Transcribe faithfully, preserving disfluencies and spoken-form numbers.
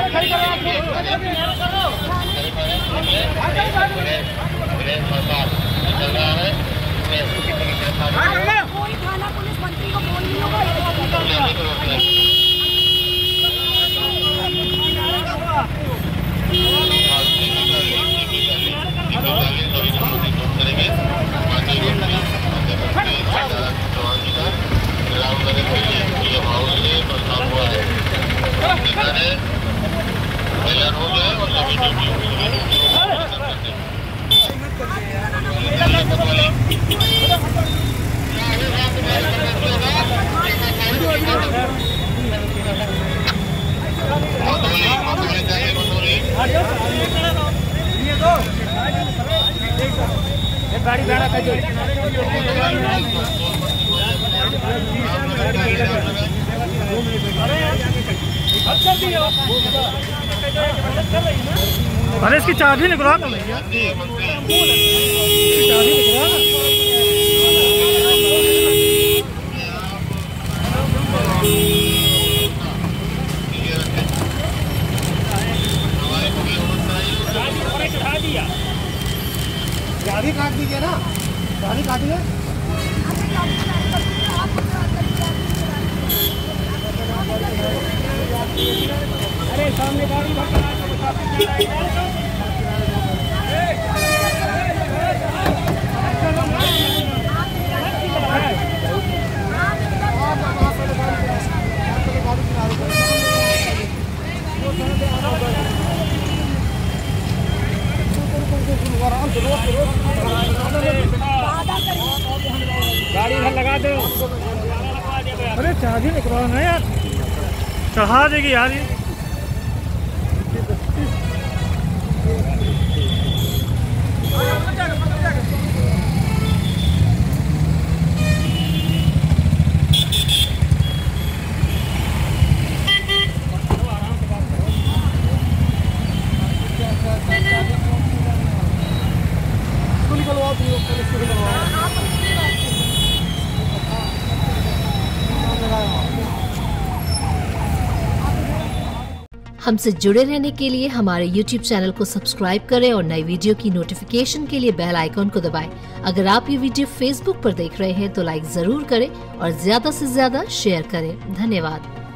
कोई थाना पुलिस मंत्री को फोन नहीं होगा। गाड़ी बैठा कर अरे इसकी चाबी निकलवा तो भैया, चाबी निकलवा। गाड़ी काट दीजिए ना, गाड़ी काटिए। अरे सामने गाड़ी गाड़ी इधर लगा दो। अरे चाबी निकलवाओ ना यार, चढ़ा देगी यार ये। हमसे जुड़े रहने के लिए हमारे यूट्यूब चैनल को सब्सक्राइब करें और नई वीडियो की नोटिफिकेशन के लिए बेल आइकॉन को दबाएं। अगर आप ये वीडियो फेसबुक पर देख रहे हैं तो लाइक जरूर करें और ज्यादा से ज्यादा शेयर करें। धन्यवाद।